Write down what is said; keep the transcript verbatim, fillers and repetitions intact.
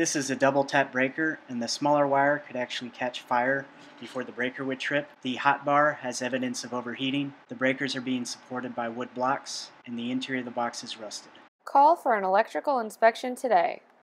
This is a double tap breaker, and the smaller wire could actually catch fire before the breaker would trip. The hot bar has evidence of overheating. The breakers are being supported by wood blocks, and the interior of the box is rusted. Call for an electrical inspection today.